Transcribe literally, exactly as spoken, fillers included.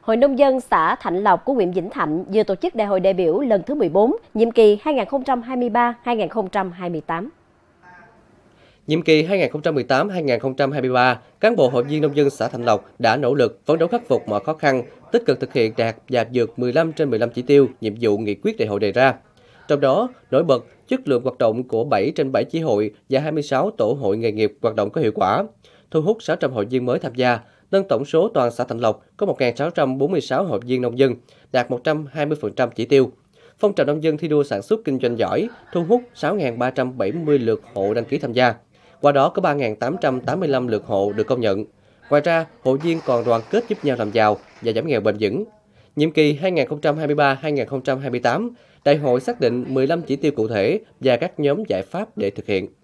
Hội Nông dân xã Thạnh Lộc của huyện Vĩnh Thạnh vừa tổ chức Đại hội đại biểu lần thứ mười bốn, nhiệm kỳ hai nghìn không trăm hai mươi ba đến hai nghìn không trăm hai mươi tám. Nhiệm kỳ hai nghìn không trăm mười tám đến hai nghìn không trăm hai mươi ba, cán bộ hội viên nông dân xã Thạnh Lộc đã nỗ lực phấn đấu khắc phục mọi khó khăn, tích cực thực hiện đạt và vượt mười lăm trên mười lăm chỉ tiêu, nhiệm vụ nghị quyết đại hội đề ra. Trong đó, nổi bật chất lượng hoạt động của bảy trên bảy chi hội và hai mươi sáu tổ hội nghề nghiệp hoạt động có hiệu quả, thu hút sáu trăm hội viên mới tham gia, nâng tổng số toàn xã Thạnh Lộc có một nghìn sáu trăm bốn mươi sáu hội viên nông dân, đạt một trăm hai mươi phần trăm chỉ tiêu. Phong trào nông dân thi đua sản xuất kinh doanh giỏi, thu hút sáu nghìn ba trăm bảy mươi lượt hộ đăng ký tham gia. Qua đó có ba nghìn tám trăm tám mươi lăm lượt hộ được công nhận. Ngoài ra, hội viên còn đoàn kết giúp nhau làm giàu và giảm nghèo bền vững. Nhiệm kỳ hai nghìn không trăm hai mươi ba đến hai nghìn không trăm hai mươi tám, đại hội xác định mười lăm chỉ tiêu cụ thể và các nhóm giải pháp để thực hiện.